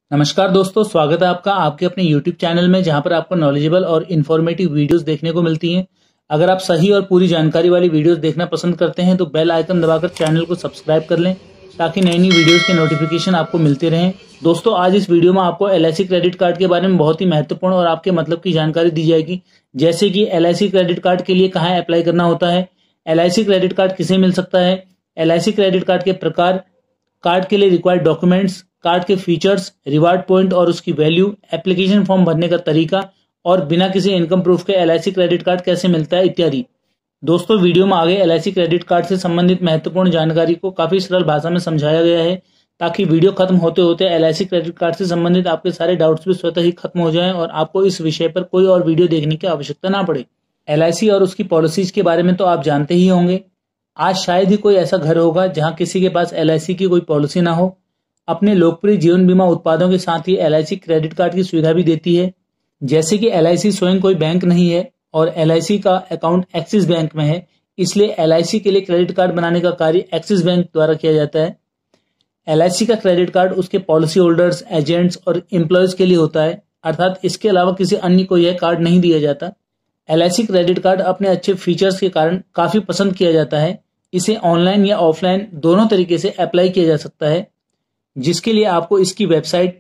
नमस्कार दोस्तों, स्वागत है आपका आपके अपने YouTube चैनल में, जहां पर आपको नॉलेजेबल और इन्फॉर्मेटिव वीडियोस देखने को मिलती हैं। अगर आप सही और पूरी जानकारी वाली वीडियोस देखना पसंद करते हैं तो बेल आइकन दबाकर चैनल को सब्सक्राइब कर लें, ताकि नई नई वीडियोस के नोटिफिकेशन आपको मिलते रहें। दोस्तों, आज इस वीडियो में आपको LIC क्रेडिट कार्ड के बारे में बहुत ही महत्वपूर्ण और आपके मतलब की जानकारी दी जाएगी, जैसे कि LIC क्रेडिट कार्ड के लिए कहाँ अप्लाई करना होता है, LIC क्रेडिट कार्ड किसे मिल सकता है, LIC क्रेडिट कार्ड के प्रकार, कार्ड के लिए रिक्वायर्ड डॉक्यूमेंट्स, कार्ड के फीचर्स, रिवार्ड पॉइंट और उसकी वैल्यू, एप्लीकेशन फॉर्म भरने का तरीका और बिना किसी इनकम प्रूफ के LIC क्रेडिट कार्ड कैसे मिलता है इत्यादि। दोस्तों, वीडियो में आगे LIC क्रेडिट कार्ड से संबंधित महत्वपूर्ण जानकारी को काफी सरल भाषा में समझाया गया है, ताकि वीडियो खत्म होते होते LIC क्रेडिट कार्ड से संबंधित आपके सारे डाउट्स भी स्वतः ही खत्म हो जाएं और आपको इस विषय पर कोई और वीडियो देखने की आवश्यकता ना पड़े। LIC और उसकी पॉलिसीज के बारे में तो आप जानते ही होंगे। आज शायद ही कोई ऐसा घर होगा जहां किसी के पास LIC की कोई पॉलिसी ना हो। अपने लोकप्रिय जीवन बीमा उत्पादों के साथ ही LIC क्रेडिट कार्ड की सुविधा भी देती है। जैसे कि LIC स्वयं कोई बैंक नहीं है और LIC का अकाउंट एक्सिस बैंक में है, इसलिए LIC के लिए क्रेडिट कार्ड बनाने का कार्य एक्सिस बैंक द्वारा किया जाता है। LIC का क्रेडिट कार्ड उसके पॉलिसी होल्डर्स, एजेंट्स और एम्प्लॉयज के लिए होता है, अर्थात इसके अलावा किसी अन्य को यह कार्ड नहीं दिया जाता। LIC क्रेडिट कार्ड अपने अच्छे फीचर्स के कारण काफी पसंद किया जाता है। इसे ऑनलाइन या ऑफलाइन दोनों तरीके से अप्लाई किया जा सकता है, जिसके लिए आपको इसकी वेबसाइट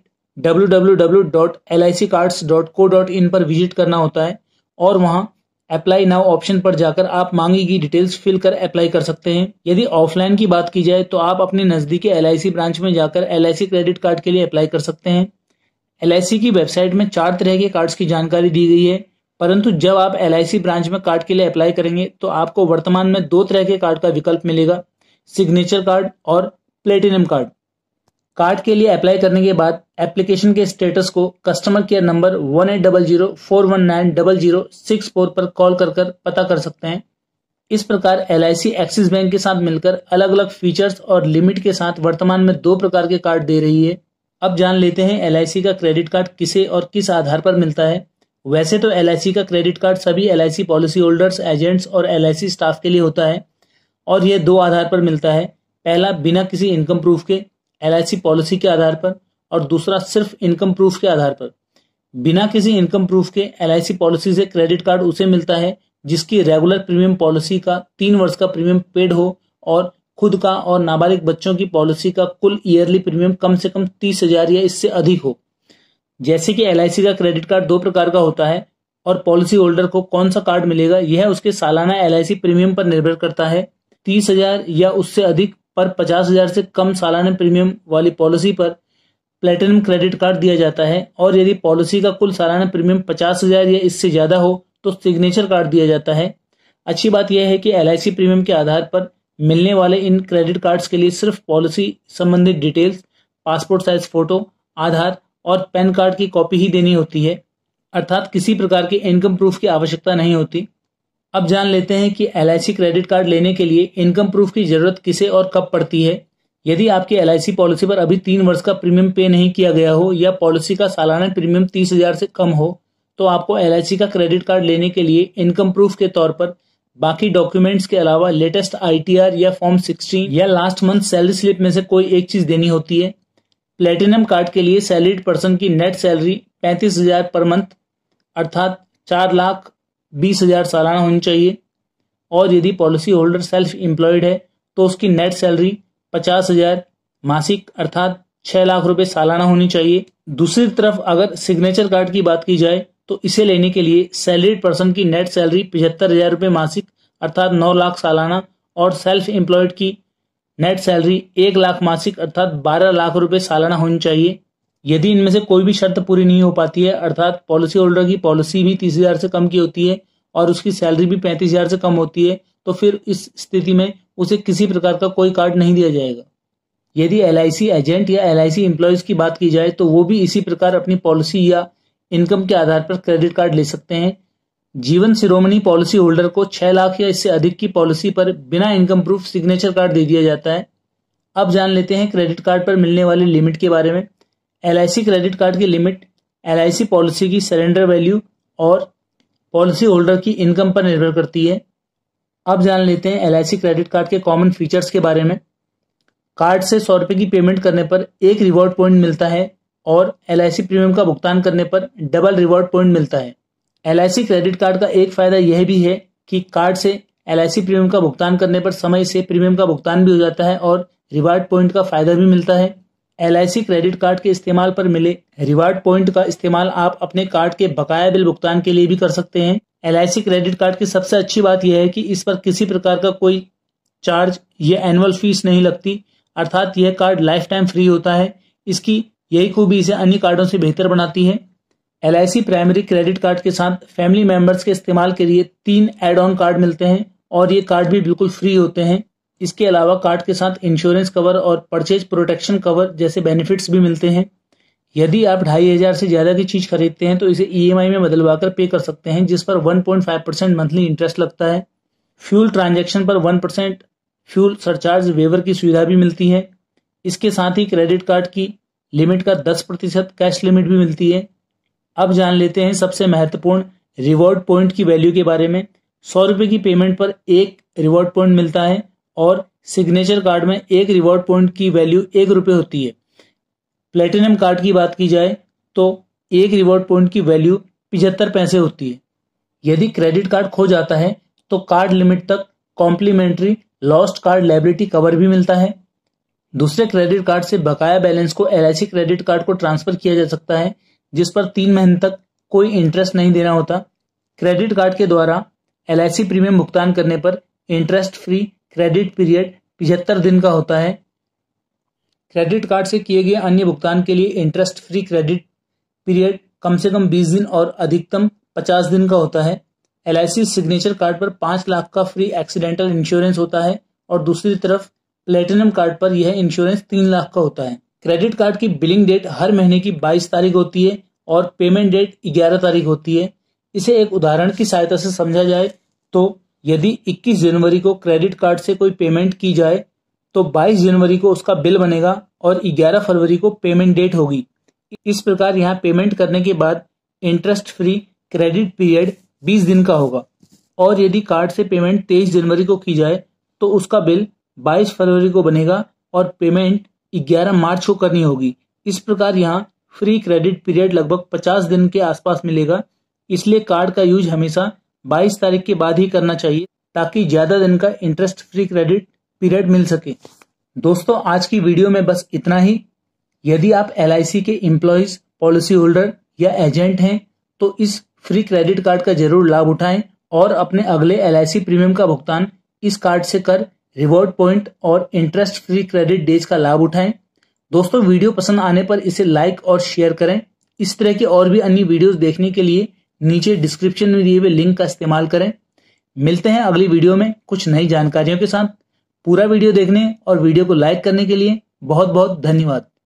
www.liccards.co.in पर विजिट करना होता है और वहां अप्लाई नाउ ऑप्शन पर जाकर आप मांगी गई डिटेल्स फिल कर अप्लाई कर सकते हैं। यदि ऑफलाइन की बात की जाए तो आप अपने नजदीकी LIC ब्रांच में जाकर LIC क्रेडिट कार्ड के लिए अप्लाई कर सकते हैं। LIC की वेबसाइट में 4 तरह के कार्ड्स की जानकारी दी गई है, परंतु जब आप LIC ब्रांच में कार्ड के लिए अप्लाई करेंगे तो आपको वर्तमान में 2 तरह के कार्ड का विकल्प मिलेगा, सिग्नेचर कार्ड और प्लेटिनम कार्ड। कार्ड के लिए अप्लाई करने के बाद एप्लीकेशन के स्टेटस को कस्टमर केयर नंबर 180041900064 पर कॉल कर पता कर सकते हैं। इस प्रकार LIC एक्सिस बैंक के साथ मिलकर अलग अलग फीचर्स और लिमिट के साथ वर्तमान में 2 प्रकार के कार्ड दे रही है। अब जान लेते हैं LIC का क्रेडिट कार्ड किसे और किस आधार पर मिलता है। वैसे तो LIC का क्रेडिट कार्ड सभी LIC पॉलिसी होल्डर्स, एजेंट्स और LIC स्टाफ के लिए होता है और यह 2 आधार पर मिलता है। पहला, बिना किसी इनकम प्रूफ के LIC पॉलिसी के आधार पर, और दूसरा सिर्फ इनकम प्रूफ के आधार पर। बिना किसी इनकम प्रूफ के LIC पॉलिसी से क्रेडिट कार्ड उसे मिलता है जिसकी रेगुलर प्रीमियम पॉलिसी का 3 वर्ष का प्रीमियम पेड हो और खुद का और नाबालिग बच्चों की पॉलिसी का कुल ईयरली प्रीमियम कम से कम 30,000 या इससे अधिक हो। जैसे कि LIC का क्रेडिट कार्ड 2 प्रकार का होता है और पॉलिसी होल्डर को कौन सा कार्ड मिलेगा यह उसके सालाना LIC प्रीमियम पर निर्भर करता है। 30,000 या उससे अधिक पर 50,000 से कम सालाना प्रीमियम वाली पॉलिसी पर प्लेटिनम क्रेडिट कार्ड दिया जाता है और यदि पॉलिसी का कुल सालाना प्रीमियम 50,000 या इससे ज्यादा हो तो सिग्नेचर कार्ड दिया जाता है। अच्छी बात यह है कि LIC प्रीमियम के आधार पर मिलने वाले इन क्रेडिट कार्ड्स के लिए सिर्फ पॉलिसी संबंधित details, passport size photo, Aadhaar और पैन कार्ड की कॉपी ही देनी होती है, अर्थात किसी प्रकार के इनकम प्रूफ की आवश्यकता नहीं होती। अब जान लेते हैं कि LIC क्रेडिट कार्ड लेने के लिए इनकम प्रूफ की जरूरत किसे और कब पड़ती है। यदि आपकी LIC पॉलिसी पर अभी 3 वर्ष का प्रीमियम पे नहीं किया गया हो या पॉलिसी का सालाना प्रीमियम 30,000 से कम हो तो आपको LIC का क्रेडिट कार्ड लेने के लिए इनकम प्रूफ के तौर पर बाकी डॉक्यूमेंट्स के अलावा लेटेस्ट ITR या फॉर्म 16 या लास्ट मंथ सैलरी स्लिप में से कोई एक चीज देनी होती है। प्लेटिनम कार्ड के लिए सैलरीड पर्सन की नेट सैलरी 35,000 पर मंथ, अर्थात 4,20,000 सालाना होनी चाहिए, और यदि पॉलिसी होल्डर सेल्फ एम्प्लॉयड है तो उसकी नेट सैलरी 50,000 मासिक, अर्थात 6 लाख रुपए सालाना होनी चाहिए। दूसरी तरफ अगर सिग्नेचर कार्ड की बात की जाए तो इसे लेने के लिए सैलरीड पर्सन की नेट सैलरी 75,000 रुपए मासिक, अर्थात 9 लाख सालाना, और सेल्फ एम्प्लॉयड की नेट सैलरी 1 लाख मासिक, अर्थात 12 लाख रुपए सालाना होनी चाहिए। यदि इनमें से कोई भी शर्त पूरी नहीं हो पाती है, अर्थात पॉलिसी होल्डर की पॉलिसी भी 30,000 से कम की होती है और उसकी सैलरी भी 35,000 से कम होती है, तो फिर इस स्थिति में उसे किसी प्रकार का कोई कार्ड नहीं दिया जाएगा। यदि LIC एजेंट या LIC एम्प्लॉयज की बात की जाए तो वो भी इसी प्रकार अपनी पॉलिसी या इनकम के आधार पर क्रेडिट कार्ड ले सकते हैं। जीवन शिरोमणि पॉलिसी होल्डर को 6 लाख या इससे अधिक की पॉलिसी पर बिना इनकम प्रूफ सिग्नेचर कार्ड दे दिया जाता है। अब जान लेते हैं क्रेडिट कार्ड पर मिलने वाली लिमिट के बारे में। LIC क्रेडिट कार्ड की लिमिट LIC पॉलिसी की सरेंडर वैल्यू और पॉलिसी होल्डर की इनकम पर निर्भर करती है। अब जान लेते हैं LIC क्रेडिट कार्ड के कॉमन फीचर्स के बारे में। कार्ड से 100 रुपए की पेमेंट करने पर 1 रिवॉर्ड पॉइंट मिलता है और LIC प्रीमियम का भुगतान करने पर डबल रिवॉर्ड पॉइंट मिलता है। LIC क्रेडिट कार्ड का एक फायदा यह भी है कि कार्ड से LIC प्रीमियम का भुगतान करने पर समय से प्रीमियम का भुगतान भी हो जाता है और रिवार्ड पॉइंट का फायदा भी मिलता है। LIC क्रेडिट कार्ड के इस्तेमाल पर मिले रिवार्ड पॉइंट का इस्तेमाल आप अपने कार्ड के बकाया बिल भुगतान के लिए भी कर सकते हैं। LIC क्रेडिट कार्ड की सबसे अच्छी बात यह है कि इस पर किसी प्रकार का कोई चार्ज या एनुअल फीस नहीं लगती, अर्थात यह कार्ड लाइफ टाइम फ्री होता है। इसकी यही खूबी इसे अन्य कार्डों से बेहतर बनाती है। LIC प्राइमरी क्रेडिट कार्ड के साथ फैमिली मेंबर्स के इस्तेमाल के लिए 3 एड ऑन कार्ड मिलते हैं और ये कार्ड भी बिल्कुल फ्री होते हैं। इसके अलावा कार्ड के साथ इंश्योरेंस कवर और परचेज प्रोटेक्शन कवर जैसे बेनिफिट्स भी मिलते हैं। यदि आप 2500 से ज़्यादा की चीज़ खरीदते हैं तो इसे EMI में बदलवाकर पे कर सकते हैं, जिस पर 1.5% मंथली इंटरेस्ट लगता है। फ्यूल ट्रांजैक्शन पर 1% फ्यूल सरचार्ज वेवर की सुविधा भी मिलती है। इसके साथ ही क्रेडिट कार्ड की लिमिट का 10% कैश लिमिट भी मिलती है। अब जान लेते हैं सबसे महत्वपूर्ण रिवॉर्ड पॉइंट की वैल्यू के बारे में। 100 रुपये की पेमेंट पर 1 रिवॉर्ड पॉइंट मिलता है और सिग्नेचर कार्ड में 1 रिवॉर्ड पॉइंट की वैल्यू 1 रुपये होती है। प्लेटिनम कार्ड की बात की जाए तो 1 रिवॉर्ड पॉइंट की वैल्यू 75 पैसे होती है। यदि क्रेडिट कार्ड खो जाता है तो कार्ड लिमिट तक complimentary lost card liability cover भी मिलता है। दूसरे क्रेडिट कार्ड से बकाया बैलेंस को LIC क्रेडिट कार्ड को ट्रांसफर किया जा सकता है, जिस पर 3 महीने तक कोई इंटरेस्ट नहीं देना होता। क्रेडिट कार्ड के द्वारा LIC प्रीमियम भुगतान करने पर इंटरेस्ट फ्री क्रेडिट पीरियड 75 दिन का होता है। क्रेडिट कार्ड से किए गए अन्य भुगतान के लिए इंटरेस्ट फ्री क्रेडिट पीरियड कम से कम 20 दिन और अधिकतम 50 दिन का होता है। LIC सिग्नेचर कार्ड पर 5 लाख का फ्री एक्सीडेंटल इंश्योरेंस होता है और दूसरी तरफ प्लेटिनम कार्ड पर यह इंश्योरेंस 3 लाख का होता है। क्रेडिट कार्ड की बिलिंग डेट हर महीने की 22 तारीख होती है और पेमेंट डेट 11 तारीख होती है। इसे एक उदाहरण की सहायता से समझा जाए तो यदि 21 जनवरी को क्रेडिट कार्ड से कोई पेमेंट की जाए तो 22 जनवरी को उसका बिल बनेगा और 11 फरवरी को पेमेंट डेट होगी। इस प्रकार यहाँ पेमेंट करने के बाद इंटरेस्ट फ्री क्रेडिट पीरियड 20 दिन का होगा और यदि कार्ड से पेमेंट 23 जनवरी को की जाए तो उसका बिल 22 फरवरी को बनेगा और पेमेंट 11 मार्च को करनी होगी। इस प्रकार यहाँ फ्री क्रेडिट पीरियड लगभग 50 दिन के आसपास मिलेगा। इसलिए कार्ड का यूज हमेशा 22 तारीख के बाद ही करना चाहिए ताकि ज़्यादा दिन का इंटरेस्ट फ्री क्रेडिट पीरियड मिल सके। दोस्तों, आज की वीडियो में बस इतना ही। यदि आप LIC के एम्प्लॉइज, पॉलिसी होल्डर या एजेंट हैं तो इस फ्री क्रेडिट कार्ड का जरूर लाभ उठाएं और अपने अगले LIC प्रीमियम का भुगतान इस कार्ड से कर रिवॉर्ड पॉइंट और इंटरेस्ट फ्री क्रेडिट डेज का लाभ उठाएं। दोस्तों, वीडियो पसंद आने पर इसे लाइक और शेयर करें। इस तरह के और भी अन्य वीडियोस देखने के लिए नीचे डिस्क्रिप्शन में दिए हुए लिंक का इस्तेमाल करें। मिलते हैं अगली वीडियो में कुछ नई जानकारियों के साथ। पूरा वीडियो देखने और वीडियो को लाइक करने के लिए बहुत बहुत धन्यवाद।